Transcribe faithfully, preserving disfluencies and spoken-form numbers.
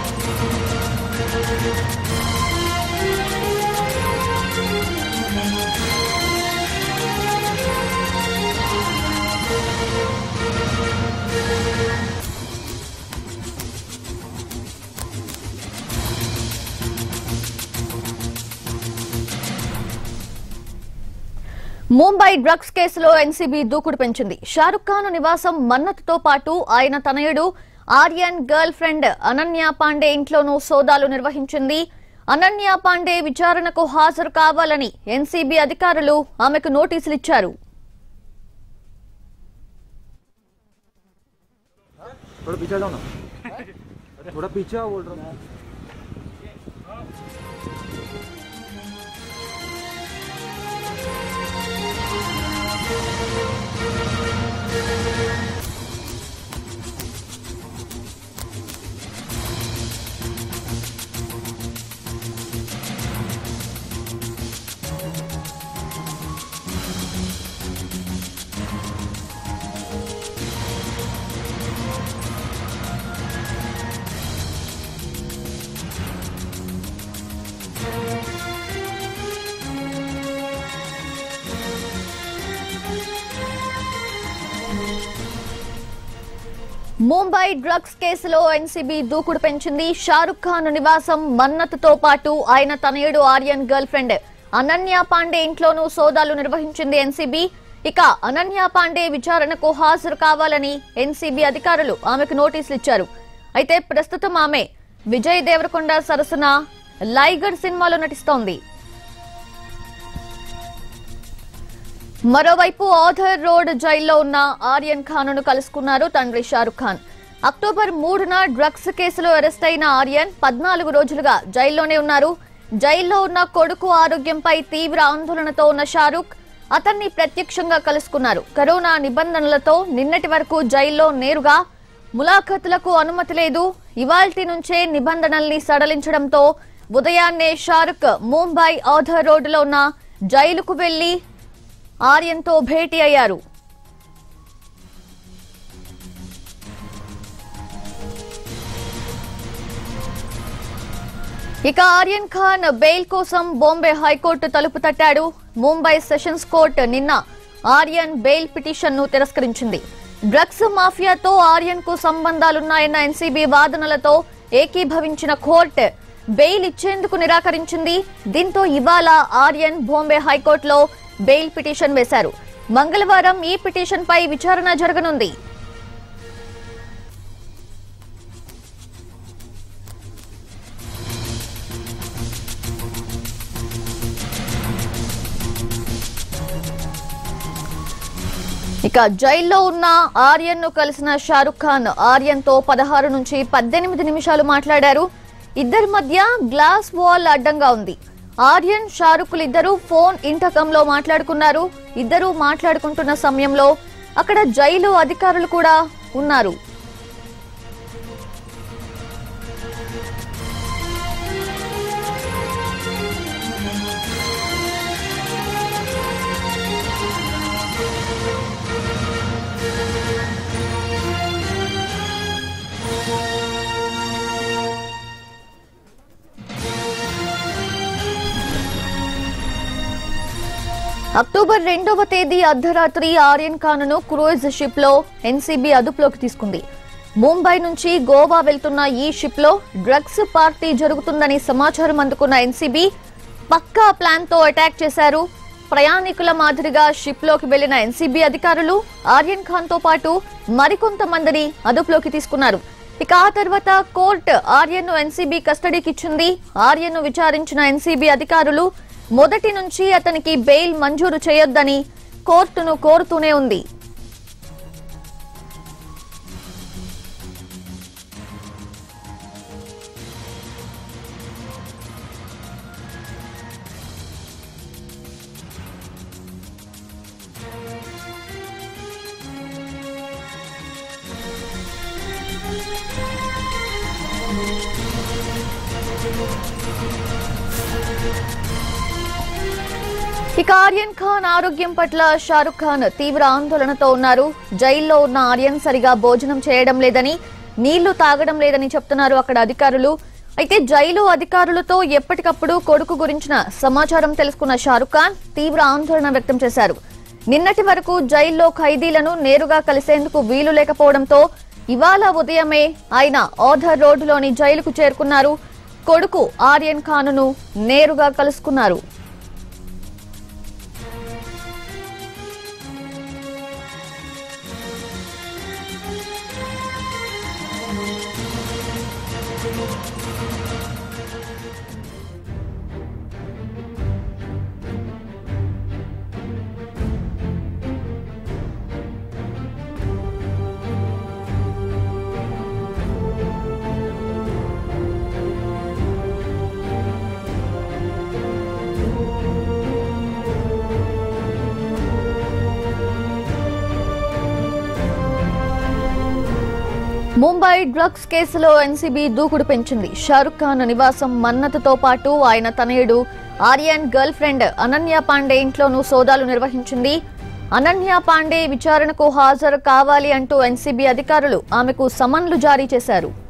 Mumbai drugs కేసులో NCB దూకుడు పెంచింది. షారుఖ్ ఖాన్ నివాసం మన్నత్తో పాటు ఆయన తనయుడు ఆర్యన్ గర్ల్ ఫ్రెండ్ అనన్య పాండే ఇంట్లోనూ సోదాలు నిర్వహించింది. అనన్య పాండే విచారణకు హాజరు కావాలని ఎన్సీబీ అధికారులు ఆమెకు నోటీసులు ఇచ్చారు. ముంబై డ్రగ్స్ కేసులో ఎన్సీబీ దూకుడు పెంచింది. షారుఖ్ ఖాన్ నివాసం మన్నత్తో పాటు ఆయన తనయుడు ఆర్యన్ గర్ల్ ఫ్రెండ్ అనన్య పాండే ఇంట్లోనూ సోదాలు నిర్వహించింది ఎన్సీబీ. ఇక అనన్య పాండే విచారణకు హాజరు కావాలని ఎన్సీబీ అధికారులు ఆమెకు నోటీసులు ఇచ్చారు. అయితే ప్రస్తుతం ఆమె విజయ్ దేవరకొండ సరసన లైగర్ సినిమాలో నటిస్తోంది. మరోవైపు ఆథర్ రోడ్ జైల్లో ఉన్న ఆర్యన్ ఖాన్ ను కలుసుకున్నారు తండ్రి షారుఖ్ ఖాన్. అక్టోబర్ మూడున డ్రగ్స్ కేసులో అరెస్ట్ అయిన ఆర్యన్ పద్నాలుగు రోజులుగా జైల్లోనే ఉన్నారు. జైల్లో ఉన్న కొడుకు ఆరోగ్యంపై తీవ్ర ఆందోళనతో ఉన్న షారుఖ్ అతన్ని ప్రత్యక్షంగా కలుసుకున్నారు. కరోనా నిబంధనలతో నిన్నటి వరకు జైల్లో నేరుగా ములాఖతులకు అనుమతి లేదు. ఇవాల్టి నుంచే నిబంధనల్ని సడలించడంతో ఉదయాన్నే షారుఖ్ ముంబై ఆథర్ రోడ్డులో ఉన్న జైలుకు వెళ్లి ఆర్యన్తో భేటీ అయ్యారు. ఇక ఆర్యన్ ఖాన్ బెయిల్ కోసం బాంబే హైకోర్టు తలుపు తట్టాడు. ముంబై సెషన్స్ కోర్టు నిన్న ఆర్యన్ బెయిల్ పిటిషన్ ను తిరస్కరించింది. డ్రగ్స్ మాఫియాతో ఆర్యన్ కు సంబంధాలున్నాయన్న ఎన్సీబీ వాదనలతో ఏకీభవించిన కోర్టు బెయిల్ ఇచ్చేందుకు నిరాకరించింది. దీంతో ఇవాళ ఆర్యన్ బాంబే హైకోర్టులో బెయిల్ పిటిషన్ వేశారు. మంగళవారం ఈ పిటిషన్ పై విచారణ జరగనుంది. ఇక జైల్లో ఉన్న ఆర్యన్ ను కలిసిన షారుఖ్ ఖాన్ ఆర్యన్ తో పదహారు నుంచి పద్దెనిమిది నిమిషాలు మాట్లాడారు. ఇద్దరి మధ్య గ్లాస్ వాల్ అడ్డంగా ఉంది. ఆర్యన్ షారుఖ్ ఇద్దరు ఫోన్ ఇంటకంలో మాట్లాడుకున్నారు. ఇద్దరు మాట్లాడుకుంటున్న సమయంలో అక్కడ జైలు అధికారులు కూడా ఉన్నారు. అక్టోబర్ రెండవ తేదీ అర్ధరాత్రి ఆర్యన్ ఖాన్ ను క్రూయిజ్ షిప్ లో ఎన్సీబీ అదుపులోకి తీసుకుంది. ముంబై నుంచి గోవా వెళ్తున్న ఈ షిప్ లో డ్రగ్స్ పార్టీ జరుగుతుందని సమాచారం అందుకున్న ఎన్సీబీ పక్కా ప్లాన్ తో అటాక్ చేశారు. ప్రయాణికుల మాదిరిగా షిప్ లోకి వెళ్లిన ఎన్సీబీ అధికారులు ఆర్యన్ ఖాన్ తో పాటు మరికొంతమందిని అదుపులోకి తీసుకున్నారు. ఇక ఆ తర్వాత కోర్టు ఆర్యన్ ను ఎన్సీబీ కస్టడీకి ఇచ్చింది. ఆర్యన్ ను విచారించిన ఎన్సీబీ అధికారులు మొదటి నుంచి అతనికి బెయిల్ మంజూరు చేయొద్దని కోర్టును కోరుతూనే ఉంది. ఇక ఆర్యన్ ఖాన్ ఆరోగ్యం పట్ల షారుఖ్ ఖాన్ తీవ్ర ఆందోళనతో ఉన్నారు. జైల్లో ఉన్న ఆర్యన్ సరిగా భోజనం చేయడం లేదని నీళ్లు తాగడం లేదని చెప్తున్నారు అక్కడ అధికారులు. అయితే జైలు అధికారులతో ఎప్పటికప్పుడు కొడుకు గురించిన సమాచారం తెలుసుకున్న షారుఖ్ ఖాన్ తీవ్ర ఆందోళన వ్యక్తం చేశారు. నిన్నటి వరకు జైల్లో ఖైదీలను నేరుగా కలిసేందుకు వీలు లేకపోవడంతో ఇవాళ ఉదయమే ఆయన ఆర్థర్ రోడ్డులోని జైలుకు చేరుకున్నారు. కొడుకు ఆర్యన్ ఖాన్ను నేరుగా కలుసుకున్నారు. ముంబై డ్రగ్స్ కేసులో ఎన్సీబీ దూకుడు పెంచింది. షారుఖ్ ఖాన్ నివాసం మన్నత్తో పాటు ఆయన తనయుడు ఆర్యన్ గర్ల్ ఫ్రెండ్ అనన్య పాండే ఇంట్లోనూ సోదాలు నిర్వహించింది. అనన్య పాండే విచారణకు హాజరు కావాలి అంటూ ఎన్సీబీ అధికారులు ఆమెకు సమన్లు జారీ చేశారు.